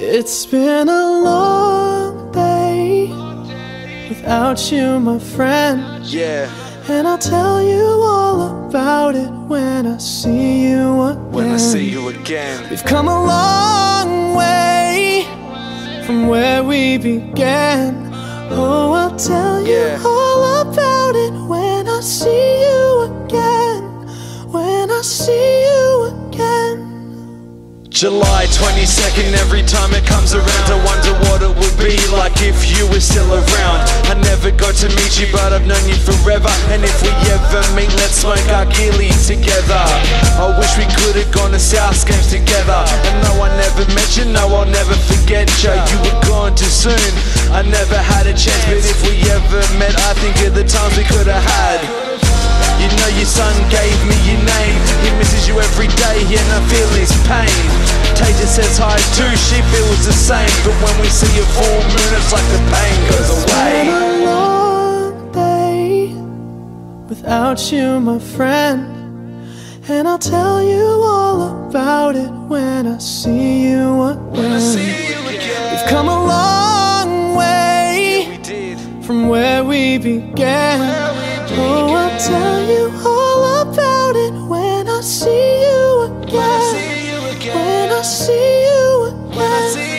It's been a long day without you, my friend. Yeah. And I'll tell you all about it when I see you again. When I see you again. We've come a long way from where we began. Oh, I'll tell you all about it when I see you again. When I see you again. July 22nd, every time it comes around I wonder what it would be like if you were still around. I never got to meet you, but I've known you forever. And if we ever meet, let's smoke our gillies together. I wish we could have gone to South Games together. And no, I never met you, no, I'll never forget you. You were gone too soon, I never had a chance. But if we ever met, I think of the times we could have had. You know your son gave me your name. He misses you every day and I feel his pain. Taja says hi too, she feels the same. But when we see a full moon, it's like the pain goes away. It's been a long day without you, my friend. And I'll tell you all about it when I see you again. We've come a long way from where we began. Oh, I'll tell you all about it when I see you again. When I see you again.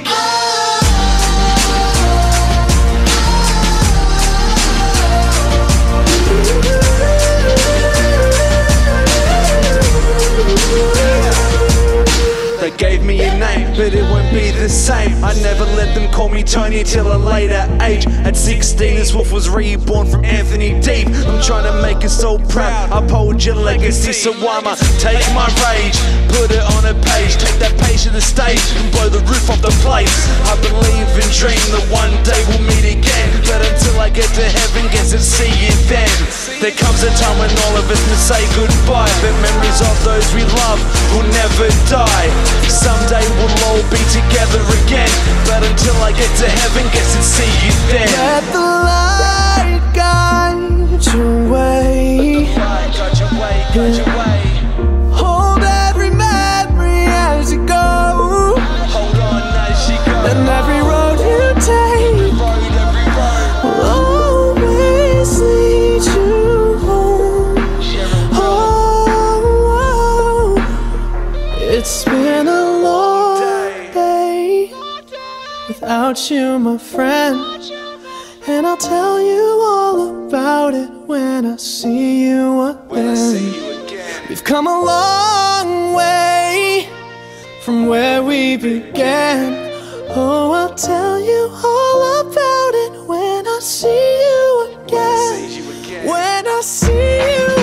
They gave me a name, but it won't be the same. I never let them call me Tony till a later age. At 16, this wolf was reborn from Anthony Deep. I'm trying to make us all proud, uphold your legacy. So I'ma take my rage, put it on a page. Take that page to the stage and blow the roof off the place. I believe and dream that one day we'll meet again. But until I get to heaven, guess I'll see you then. There comes a time when all of us must say goodbye, but memories of those we love will never die. Someday we'll all be together again, but until I get to heaven, guess I'll see you then. Let the light guide your way. Guide your way, guide your way. Hold every memory as you go. Hold on as you go. And every road you take will always lead you home. Oh, it's been a long day without you, my friend. And I'll tell you all about it when I see you again. We've come a long way from where we began. Oh, I'll tell you all about it when I see you again. When I see you